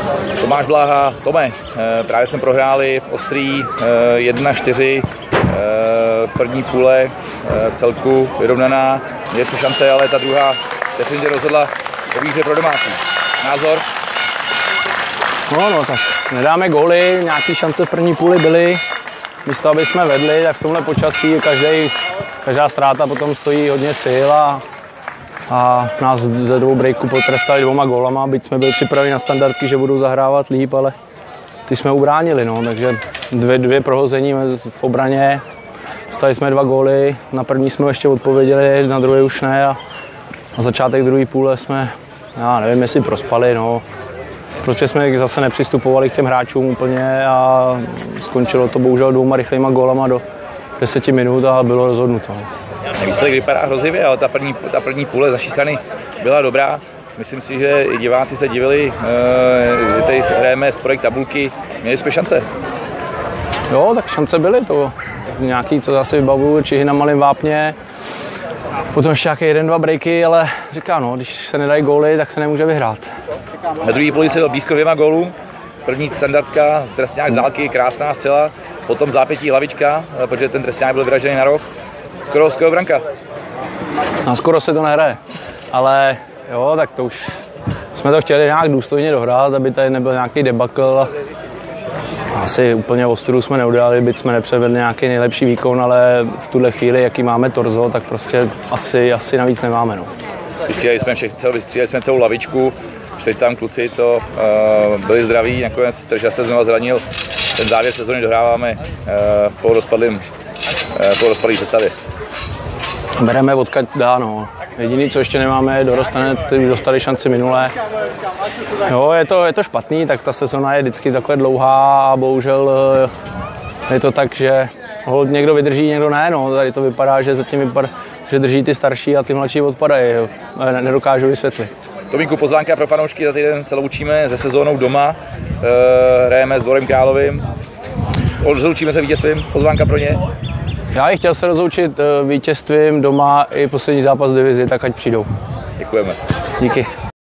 Tomáš Bláha, Tome, právě jsme prohráli v Ostrý 1-4, první půle celku vyrovnaná, měli jsme šance, ale ta druhá definitivně rozhodla o výhře pro domácí. Názor? No, tak nedáme góly, nějaké šance v první půli byly, místo aby jsme vedli, tak v tomhle počasí každá ztráta potom stojí hodně sil a nás ze 2 breaků potrestali 2 gólama, byť jsme byli připraveni na standardky, že budou zahrávat líp, ale ty jsme ubránili, no, takže dvě prohození v obraně, dostali jsme 2 góly, na první jsme ještě odpověděli, na druhé už ne a na začátek druhé půle jsme, já nevím, jestli prospali, no. Prostě jsme zase nepřistupovali k těm hráčům úplně a skončilo to bohužel 2 rychlejma gólama do 10 minut a bylo rozhodnuto. Výsledek vypadá hrozivě, ale ta první půle z naší strany byla dobrá. Myslím si, že i diváci se divili, že tady hrajeme z projekt tabulky, měli jsme šance. Jo, tak šance byly, to nějaký, co zase vybavuju, Čihy na Malém Vápně, potom ještě nějaké 1-2 breaky, ale říkám, no, když se nedají góly, tak se nemůže vyhrát. Na druhý půli se byl blízko 2 gólům, první standardka, trestňák Zálky, krásná střela, potom zápětí hlavička, protože ten trestňák byl vyražený na roh, skoro branka. No, skoro se to nehraje, ale jo, tak to už jsme to chtěli nějak důstojně dohrát, aby tady nebyl nějaký debakl. Asi úplně ostudu jsme neudělali, byť jsme nepředvedli nějaký nejlepší výkon, ale v tuhle chvíli, jaký máme torzo, tak prostě asi navíc nemáme. No. Vystřídali jsme celou lavičku, šli tam kluci, co byli zdraví, nakonec Trža se znovu zranil. Ten závěr sezóny dohráváme v polorozpadlý sestavě. Bereme odkud dá, no. Jediný, co ještě nemáme, dorostené, ty už dostali šanci minulé. Jo, je to špatný, tak ta sezona je vždycky takhle dlouhá a bohužel je to tak, že někdo vydrží, někdo ne, no. Tady to vypadá, že zatím že drží ty starší a ty mladší odpadají. Nedokážu vysvětlit. Tomíku, pozvánka pro fanoušky, za týden se loučíme se sezónou doma, hrajeme s Dvorem Královým, rozloučíme se vítězstvím, pozvánka pro ně. Já bych chtěl se rozloučit vítězstvím doma i poslední zápas divizi, tak ať přijdou. Děkujeme. Díky.